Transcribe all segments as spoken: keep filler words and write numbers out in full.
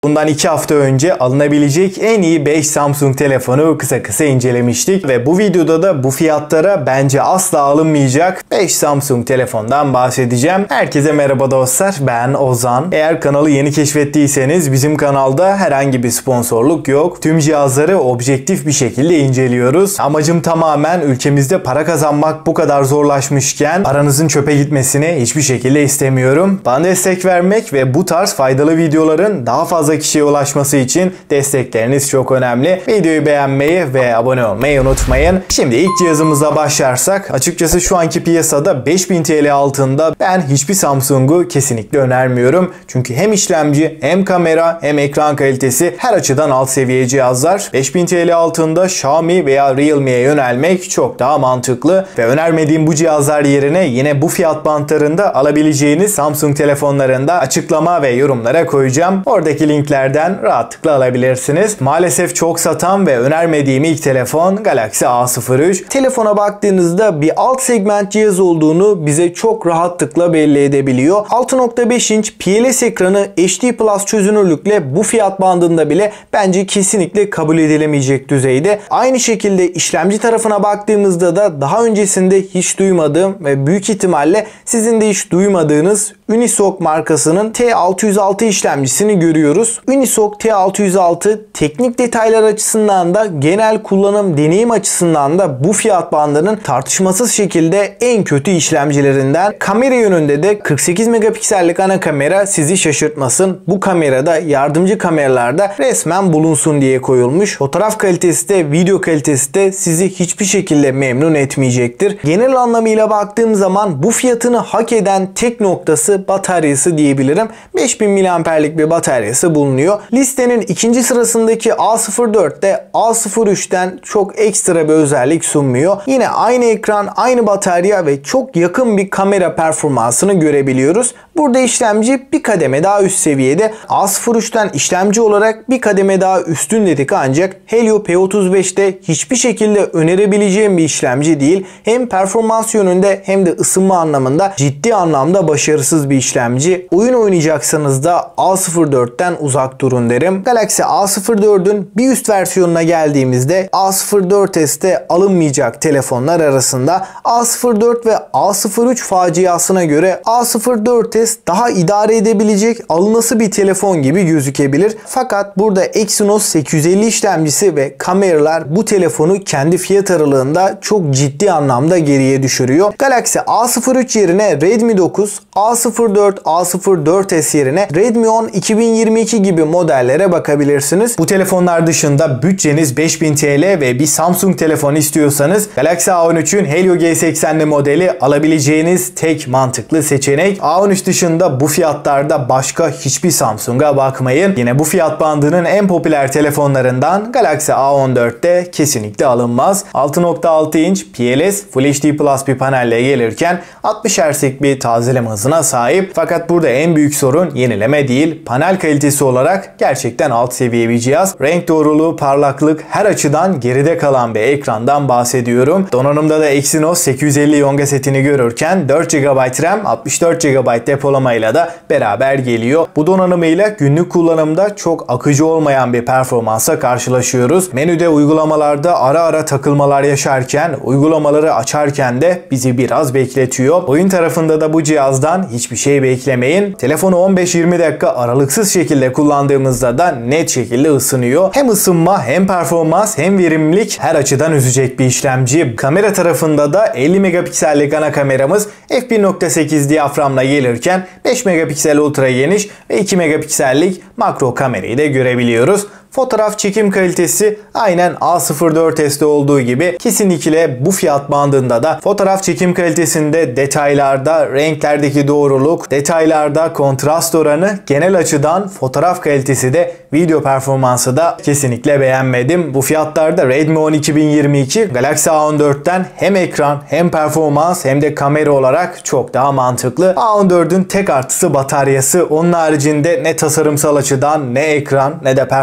Bundan iki hafta önce alınabilecek en iyi beş Samsung telefonu kısa kısa incelemiştik ve bu videoda da bu fiyatlara bence asla alınmayacak beş Samsung telefondan bahsedeceğim. Herkese merhaba dostlar, ben Ozan. Eğer kanalı yeni keşfettiyseniz bizim kanalda herhangi bir sponsorluk yok. Tüm cihazları objektif bir şekilde inceliyoruz. Amacım tamamen ülkemizde para kazanmak bu kadar zorlaşmışken paranızın çöpe gitmesini hiçbir şekilde istemiyorum. Bana destek vermek ve bu tarz faydalı videoların daha fazla kişiye ulaşması için destekleriniz çok önemli. Videoyu beğenmeyi ve abone olmayı unutmayın. Şimdi ilk cihazımıza başlarsak, açıkçası şu anki piyasada beş bin TL altında ben hiçbir Samsung'u kesinlikle önermiyorum. Çünkü hem işlemci, hem kamera, hem ekran kalitesi her açıdan alt seviye cihazlar. beş bin TL altında Xiaomi veya Realme'ye yönelmek çok daha mantıklı ve önermediğim bu cihazlar yerine yine bu fiyat bantlarında alabileceğiniz Samsung telefonlarında açıklama ve yorumlara koyacağım. Oradaki linklerden rahatlıkla alabilirsiniz. Maalesef çok satan ve önermediğim ilk telefon Galaxy A sıfır üç. Telefona baktığınızda bir alt segment cihaz olduğunu bize çok rahatlıkla belli edebiliyor. altı nokta beş inç P L S ekranı H D Plus çözünürlükle bu fiyat bandında bile bence kesinlikle kabul edilemeyecek düzeyde. Aynı şekilde işlemci tarafına baktığımızda da daha öncesinde hiç duymadığım ve büyük ihtimalle sizin de hiç duymadığınız Unisoc markasının T altı yüz altı işlemcisini görüyoruz. Unisoc T altı yüz altı teknik detaylar açısından da genel kullanım deneyim açısından da bu fiyat bandının tartışmasız şekilde en kötü işlemcilerinden. Kamera yönünde de kırk sekiz megapiksellik ana kamera sizi şaşırtmasın. Bu kamerada yardımcı kameralarda resmen bulunsun diye koyulmuş. Fotoğraf kalitesi de video kalitesi de sizi hiçbir şekilde memnun etmeyecektir. Genel anlamıyla baktığım zaman bu fiyatını hak eden tek noktası bataryası diyebilirim. beş bin miliamperlik bir bataryası bulunuyor. Listenin ikinci sırasındaki A sıfır dört de A sıfır üçten çok ekstra bir özellik sunmuyor. Yine aynı ekran, aynı batarya ve çok yakın bir kamera performansını görebiliyoruz. Burada işlemci bir kademe daha üst seviyede. A sıfır üçten işlemci olarak bir kademe daha üstün dedik ancak Helio P otuz beşte hiçbir şekilde önerebileceğim bir işlemci değil. Hem performans yönünde hem de ısınma anlamında ciddi anlamda başarısız bir işlemci. Oyun oynayacaksanız da A sıfır dörtten uzak durun derim. Galaxy A sıfır dördün bir üst versiyonuna geldiğimizde A sıfır dört S'te alınmayacak telefonlar arasında. A sıfır dört ve A sıfır üç faciasına göre A sıfır dört S daha idare edebilecek alınası bir telefon gibi gözükebilir. Fakat burada Exynos sekiz yüz elli işlemcisi ve kameralar bu telefonu kendi fiyat aralığında çok ciddi anlamda geriye düşürüyor. Galaxy A sıfır üç yerine Redmi dokuz, A sıfır dört, A sıfır dört S yerine Redmi on iki bin yirmi iki gibi modellere bakabilirsiniz. Bu telefonlar dışında bütçeniz beş bin TL ve bir Samsung telefonu istiyorsanız Galaxy A on üçün Helio G seksenli modeli alabileceğiniz tek mantıklı seçenek. A on üç dışında bu fiyatlarda başka hiçbir Samsung'a bakmayın. Yine bu fiyat bandının en popüler telefonlarından Galaxy A on dört de kesinlikle alınmaz. altı nokta altı inç P L S Full H D Plus bir panelle gelirken altmış hertzlik bir tazeleme hızına sahip. Fakat burada en büyük sorun yenileme değil, panel kalitesi olarak gerçekten alt seviye bir cihaz. Renk doğruluğu, parlaklık her açıdan geride kalan bir ekrandan bahsediyorum. Donanımda da Exynos sekiz yüz elli Yonga setini görürken dört gigabayt RAM, altmış dört gigabayt depolamayla da beraber geliyor. Bu donanımıyla günlük kullanımda çok akıcı olmayan bir performansa karşılaşıyoruz. Menüde, uygulamalarda ara ara takılmalar yaşarken, uygulamaları açarken de bizi biraz bekletiyor. Oyun tarafında da bu cihazdan hiçbir şey beklemeyin. Telefonu on beş yirmi dakika aralıksız şekilde kullandığımızda da net şekilde ısınıyor. Hem ısınma, hem performans, hem verimlilik her açıdan üzecek bir işlemci. Kamera tarafında da elli megapiksellik ana kameramız f bir nokta sekiz diyaframla gelirken beş megapiksel ultra geniş ve iki megapiksellik makro kamerayı da görebiliyoruz. Fotoğraf çekim kalitesi aynen A sıfır dört S'te olduğu gibi kesinlikle bu fiyat bandında da fotoğraf çekim kalitesinde, detaylarda, renklerdeki doğruluk, detaylarda kontrast oranı, genel açıdan fotoğraf kalitesi de, video performansı da kesinlikle beğenmedim. Bu fiyatlarda Redmi on iki bin yirmi iki Galaxy A on dörtten hem ekran, hem performans, hem de kamera olarak çok daha mantıklı. A on dördün tek artısı bataryası. Onun haricinde ne tasarımsal açıdan, ne ekran, ne de performans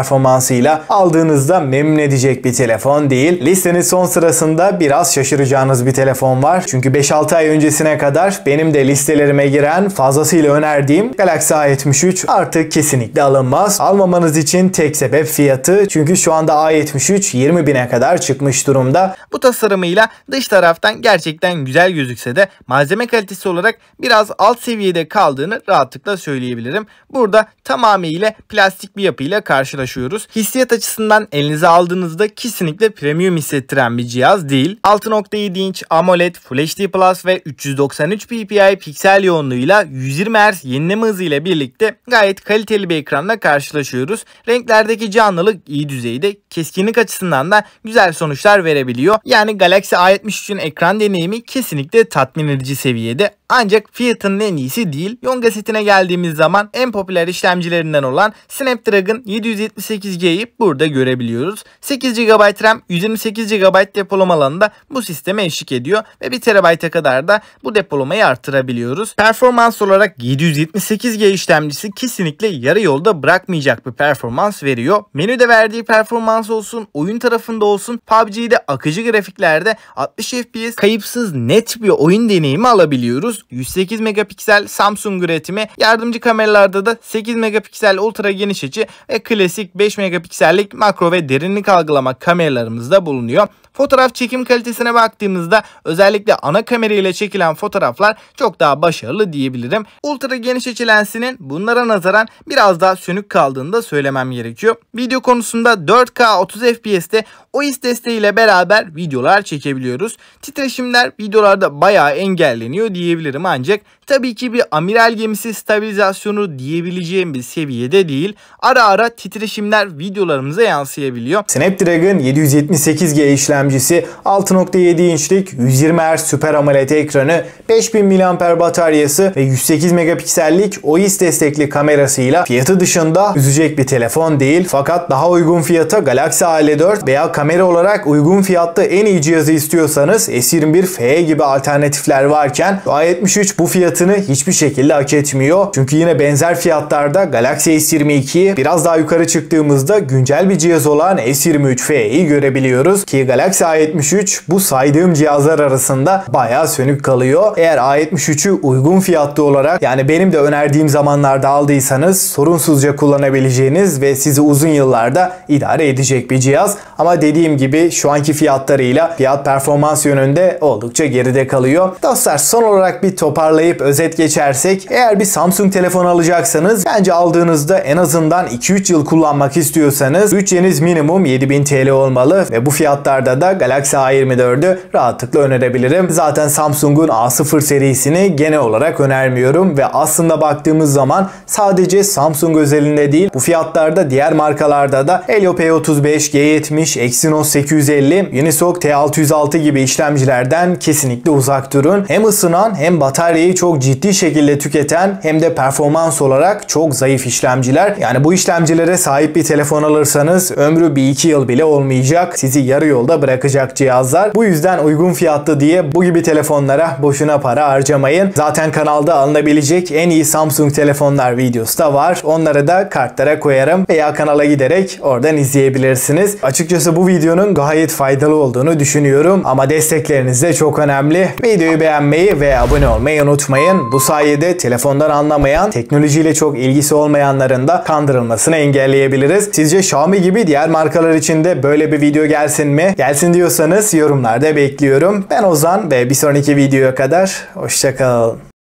olmasıyla aldığınızda memnun edecek bir telefon değil. Listenin son sırasında biraz şaşıracağınız bir telefon var. Çünkü beş altı ay öncesine kadar benim de listelerime giren, fazlasıyla önerdiğim Galaxy A yetmiş üç artık kesinlikle alınmaz. Almamanız için tek sebep fiyatı. Çünkü şu anda A yetmiş üç yirmi bine kadar çıkmış durumda. Bu tasarımıyla dış taraftan gerçekten güzel gözükse de malzeme kalitesi olarak biraz alt seviyede kaldığını rahatlıkla söyleyebilirim. Burada tamamıyla plastik bir yapıyla karşılaşıyoruz. Hissiyat açısından elinize aldığınızda kesinlikle premium hissettiren bir cihaz değil. altı nokta yedi inç AMOLED, Full H D Plus ve üç yüz doksan üç P P I piksel yoğunluğuyla yüz yirmi hertz yenileme hızı ile birlikte gayet kaliteli bir ekranla karşılaşıyoruz. Renklerdeki canlılık iyi düzeyde, keskinlik açısından da güzel sonuçlar verebiliyor. Yani Galaxy A yetmiş üçün ekran deneyimi kesinlikle tatmin edici seviyede. Ancak fiyatının en iyisi değil. Yonga setine geldiğimiz zaman en popüler işlemcilerinden olan Snapdragon yedi yüz yetmiş sekiz G'yi burada görebiliyoruz. sekiz gigabayt RAM, yüz yirmi sekiz gigabayt depolama alanında bu sisteme eşlik ediyor ve bir terabayta kadar da bu depolamayı arttırabiliyoruz. Performans olarak yedi yüz yetmiş sekiz G işlemcisi kesinlikle yarı yolda bırakmayacak bir performans veriyor. Menüde verdiği performans olsun, oyun tarafında olsun, P U B G'de akıcı grafiklerde altmış F P S kayıpsız net bir oyun deneyimi alabiliyoruz. yüz sekiz megapiksel Samsung üretimi, yardımcı kameralarda da sekiz megapiksel ultra geniş açı ve klasik beş megapiksellik makro ve derinlik algılama kameralarımız da bulunuyor. Fotoğraf çekim kalitesine baktığımızda özellikle ana kamera ile çekilen fotoğraflar çok daha başarılı diyebilirim. Ultra geniş açı lensinin bunlara nazaran biraz daha sönük kaldığını da söylemem gerekiyor. Video konusunda dört K otuz F P S'te O I S desteğiyle beraber videolar çekebiliyoruz. Titreşimler videolarda bayağı engelleniyor diyebilirim, ancak tabii ki bir amiral gemisi stabilizasyonu diyebileceğim bir seviyede değil. Ara ara titreşimler videolarımıza yansıyabiliyor. Snapdragon yedi yüz yetmiş sekiz G işlemcisi, altı nokta yedi inçlik yüz yirmi hertz Super AMOLED ekranı, beş bin miliamper bataryası ve yüz sekiz megapiksellik O I S destekli kamerasıyla fiyatı dışında üzecek bir telefon değil. Fakat daha uygun fiyata Galaxy A elli dört veya kamera olarak uygun fiyatta en iyi cihazı istiyorsanız S yirmi bir F E gibi alternatifler varken A yetmiş üç bu fiyatını hiçbir şekilde hak etmiyor. Çünkü yine benzer fiyatlarda Galaxy S yirmi ikiyi, biraz daha yukarı çıktığımızda güncel bir cihaz olan S yirmi üç F E'yi görebiliyoruz ki Galaxy A yetmiş üç bu saydığım cihazlar arasında bayağı sönük kalıyor. Eğer A yetmiş üçü uygun fiyatlı olarak, yani benim de önerdiğim zamanlarda aldıysanız sorunsuzca kullanabileceğiniz ve sizi uzun yıllarda idare edecek bir cihaz. Ama dediğim gibi şu anki fiyatlarıyla fiyat performans yönünde oldukça geride kalıyor. Dostlar, son olarak bir toparlayıp özet geçersek, eğer bir Samsung telefon alacaksanız bence aldığınızda en azından iki üç yıl kullanmak istiyorsanız bütçeniz minimum yedi bin TL olmalı ve bu fiyatlarda da Galaxy A yirmi dördü rahatlıkla önerebilirim. Zaten Samsung'un A sıfır serisini genel olarak önermiyorum ve aslında baktığımız zaman sadece Samsung özelinde değil, bu fiyatlarda diğer markalarda da Helio P otuz beş, G yetmiş, Exynos sekiz yüz elli, Unisoc T altı yüz altı gibi işlemcilerden kesinlikle uzak durun. Hem ısınan hem bataryayı çok ciddi şekilde tüketen hem de performans olarak çok zayıf işlemciler. Yani bu işlemcilere sahip bir telefon alırsanız ömrü bir iki yıl bile olmayacak. Sizi yarı yolda bırakacak cihazlar. Bu yüzden uygun fiyatlı diye bu gibi telefonlara boşuna para harcamayın. Zaten kanalda alınabilecek en iyi Samsung telefonlar videosu da var. Onları da kartlara koyarım veya kanala giderek oradan izleyebilirsiniz. Açıkçası bu videonun gayet faydalı olduğunu düşünüyorum ama destekleriniz de çok önemli. Videoyu beğenmeyi ve abone olmayı unutmayın. Bu sayede telefondan anlamayan, teknolojiyle çok ilgisi olmayanların da kandırılmasını engelleyebiliriz. Sizce Xiaomi gibi diğer markalar için de böyle bir video gelsin mi? Gelsin diyorsanız yorumlarda bekliyorum. Ben Ozan ve bir sonraki videoya kadar hoşça kalın.